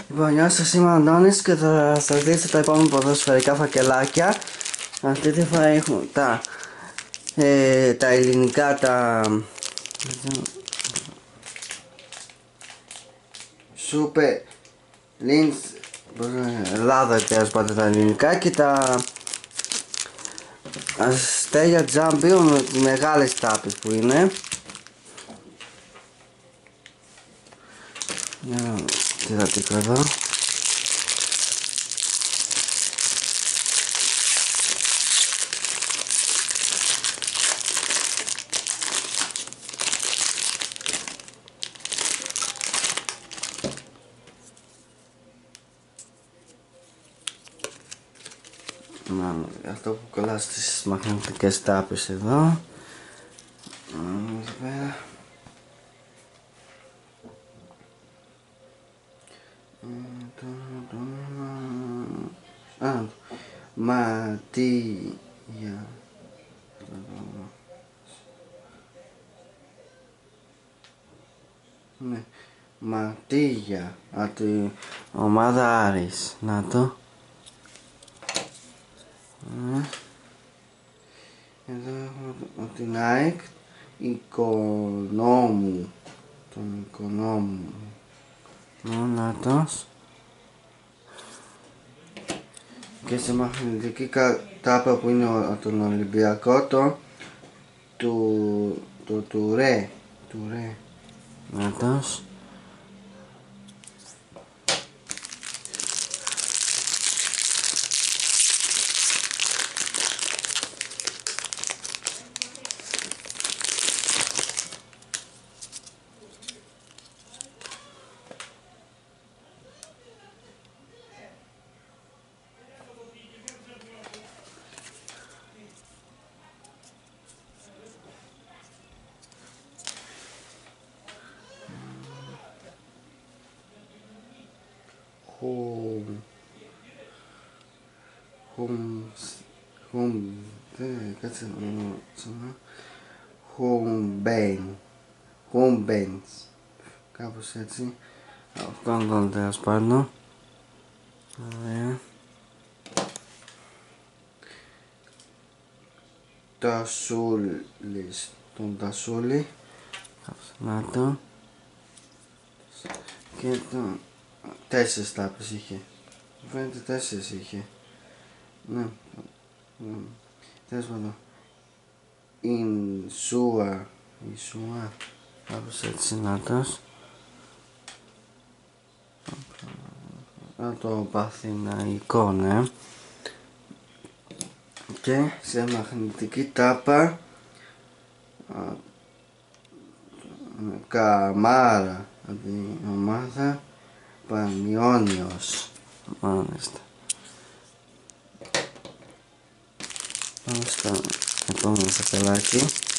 Λοιπόν, γεια σας, είμαι ο Αντώνης και θα σας δείξω τα επόμενα ποδοσφαιρικά φακελάκια. Αυτή τη φορά έχουν τα ελληνικά, τα Super Linz Ελλάδα, τέλος πάντων, τα ελληνικά, και τα αστέρια Champion με τις μεγάλες τάπες που είναι. Για να τι θα τύχω εδώ. Αυτό που κολλά στις μαγνητικές τάπες εδώ. Εδώ πέρα. Ματία. Ναι, Ματία από την ομάδα Άρης. Να το. Εδώ έχουμε την ΑΕΚ, Οικονόμου, τον Οικονόμου, Μόνατος, και σε μαγνητική τάπα που είναι τον Ολυμπιακό, του Τουρέ, Μόνατος. Χουμπένς, κάπως έτσι. Αυτόν τον τέλος πάντων. Ωραία. Τασούλης, τον Τασούλη, να το. Και τον 4 τάπες είχε. Φαίνεται 4 είχε. Ναι. Τέλος πάντων. Ινσούα, κάπως έτσι, να τος. Το Παθηναϊκό, ναι. Και σε μαγνητική τάπα Καμάρα από την ομάδα Πανιόνιος. Μάλιστα. Πάμε στο επόμενο φακελάκι.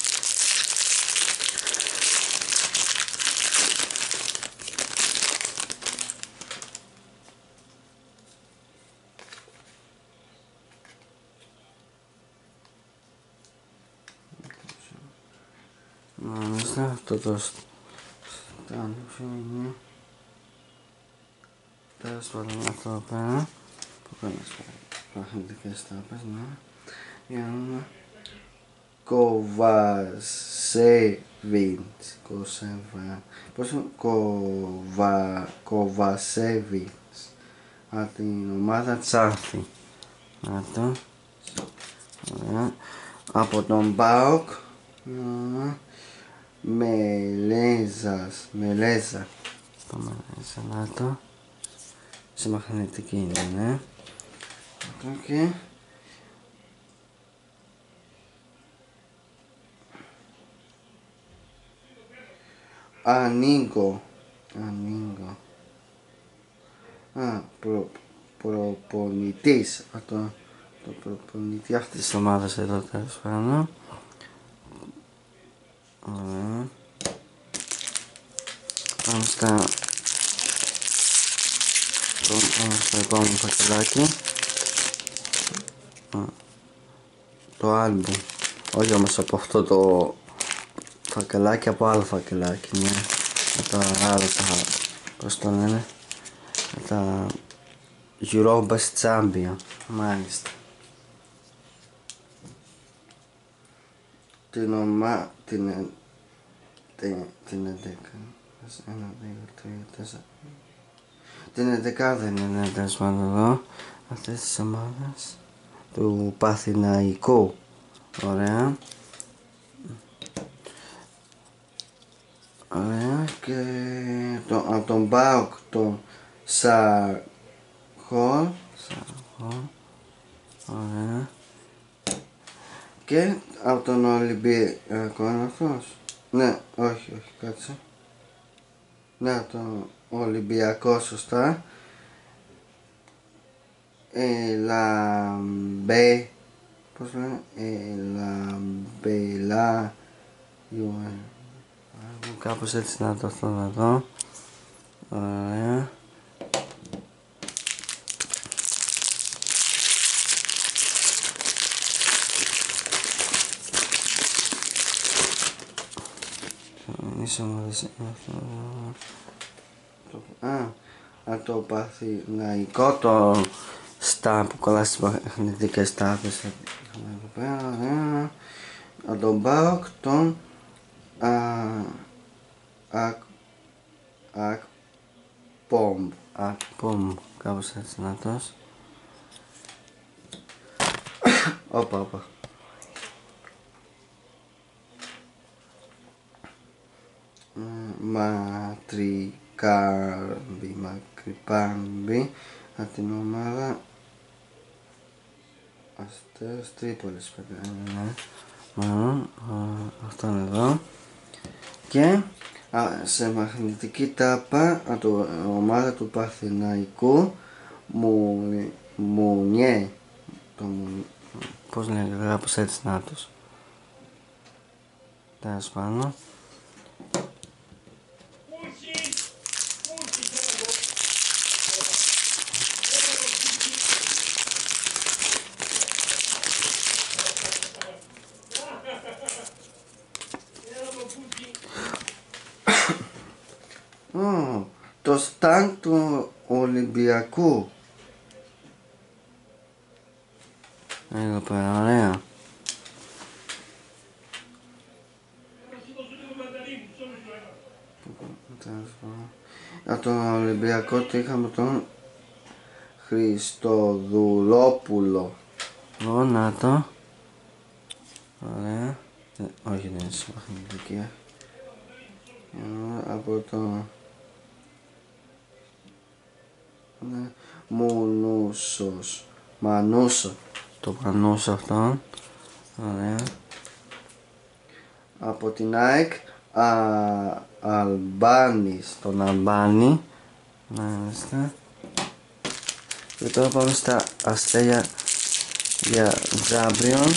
Μάλιστα, αυτό το στάνφι είναι. Τέλος πάντων, αυτό εδώ πέρα που κάνεις μαγνητικές τάπες, ναι. Για να δούμε. Κοβασέβιτς από την ομάδα Τσάρθη. Να το. Ωραία. Από τον ΠΑΟΚ, Μελέζα. Το Μελέζα, να το. Σε μαγνητική είναι, ναι. Okay. Ανίγκο. Προπονητής. Το προπονητή αυτής της ομάδας εδώ, τέλος πάντων. Ωραία. Πάμε στο επόμενο φακελάκι. Το άλμπουμ. Όχι όμως από αυτό το φακελάκι, από άλλο φακελάκι, ναι. Από το άλλο, πώς το λένε. τα Eurobasket Champion, μάλιστα. Την 11 δεν είναι τέλος πάντων εδώ, αυτές τις ομάδες του Παθηναϊκού. Ωραία. Ωραία, και από τον ΠΑΟΚ τον Σαχόλ. Ωραία. Και από τον Ολυμπιακό είναι αυτός. Ναι, όχι, κάτσε. Ναι, από τον Ολυμπιακό, σωστά. Λαμπέ. Πώς λένε? Λαμπελά. Κάπως έτσι να το δω εδώ. Ωραία. Το Παθηναϊκό, το στα που κολλά στις παιχνιδικές τάπες εδώ πέρα. Από τον ΠΑΟΚ τον Ακπομ, κάπως έτσι να τος. Όπα. Μακρυπάμβη από την ομάδα Αστέρας Τρίπολης, ναι. Μάλλον αυτό είναι εδώ. Και σε μαγνητική τάπα από την ομάδα του Παθηναϊκού Μουνιέ. Πώς λέγεται, κάπως έτσι να τους. Τέλος πάνω. Το στάντ του Ολυμπιακού. Εδώ πέρα, ωραία. Από τον Ολυμπιακό το είχαμε τον Χριστοδουλόπουλο. Να το. Ωραία. Όχι, δεν είναι συμμαχητική. Από το Μανούσο. Το Μανούσο αυτό. Ωραία. Από την ΑΕΚ Αλμπάνης, τον Αλμπάνη. Μάλιστα. Και τώρα πάμε στα αστέρια για Τζάμπριον.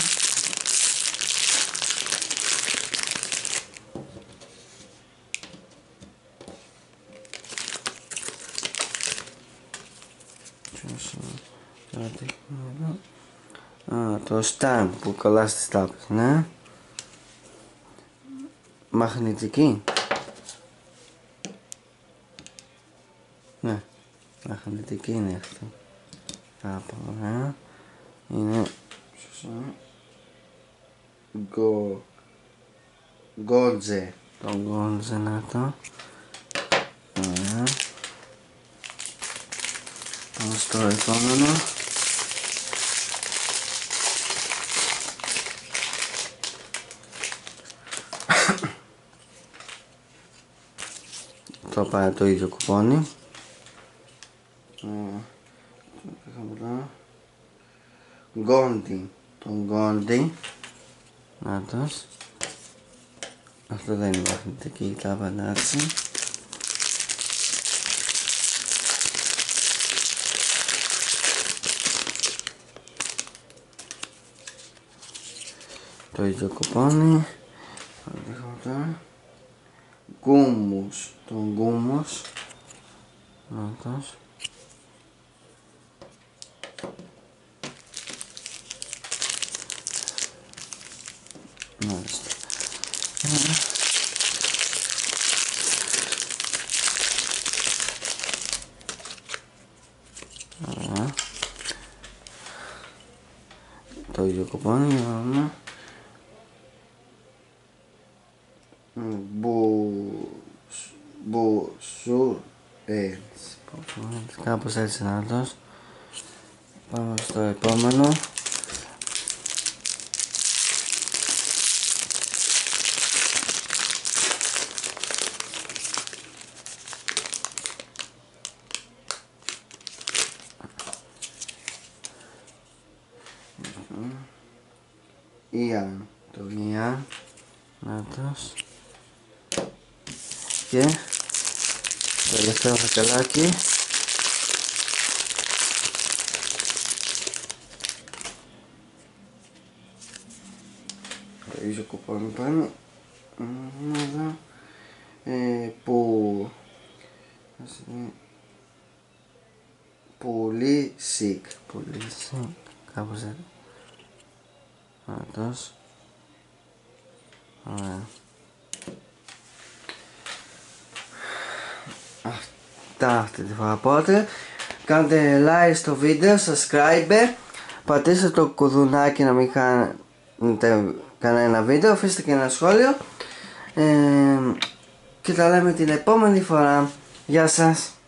Το stand που κολλά στις τάπες, ναι. Μαγνητική. Ναι, μαγνητική είναι αυτό. Κάπου, ωραία. Είναι Γκότζε. Το Γκότζε να το. Ωραία. Πάμε στο επόμενο. Το πάει το ίδιο κουπόνι. Γκόντι. Τον Γκόντι. Νάτος. Αυτό δεν είναι μαγνητική τάπα, εντάξει. Το ίδιο κουπόνι. Γκούμους. Τον Γκούμους. Νάτος. Μάλιστα. το ίδιο κουπόνι, για να δούμε. Κάπως έτσι να το. Πάμε στο επόμενο. Ιαν, το Ιαν, νάτος. Και το τελευταίο φακελάκι. Το ίδιο κουπόνι πάνω. Εδώ. Πολύ sick. Πολύ sick. Κάπως έτσι. Αυτός. Ωραία. Αυτά αυτή τη φορά. Οπότε κάντε like στο βίντεο, subscribe, πατήστε το κουδουνάκι να μην κάνετε κανένα βίντεο, αφήστε και ένα σχόλιο και τα λέμε την επόμενη φορά. Γεια σας.